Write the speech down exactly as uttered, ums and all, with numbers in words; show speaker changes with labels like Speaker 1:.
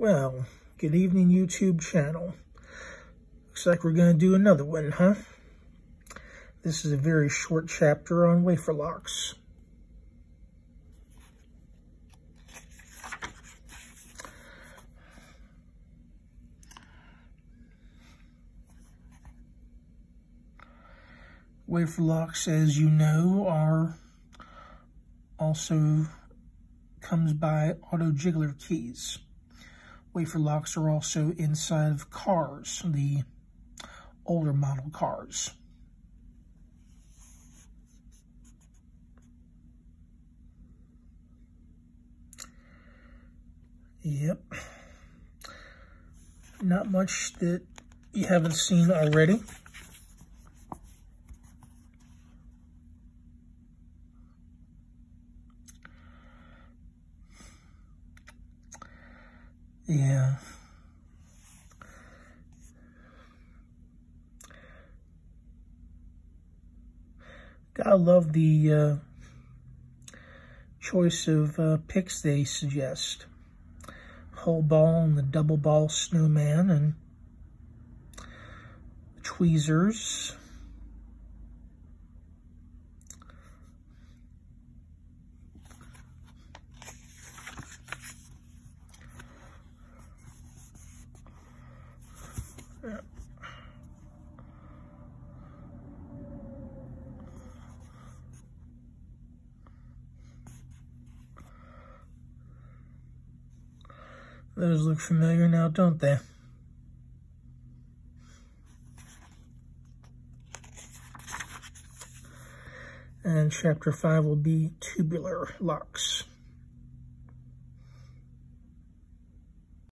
Speaker 1: Well, good evening, YouTube channel. Looks like we're going to do another one, huh? This is a very short chapter on wafer locks. Wafer locks, as you know, are also comes by auto jiggler keys. Wafer locks are also inside of cars, the older model cars. Yep. Not much that you haven't seen already. Yeah. Gotta love the uh, choice of uh, picks they suggest. Whole ball and the double ball snowman and tweezers. Yeah. Those look familiar now, don't they? And chapter five will be tubular locks.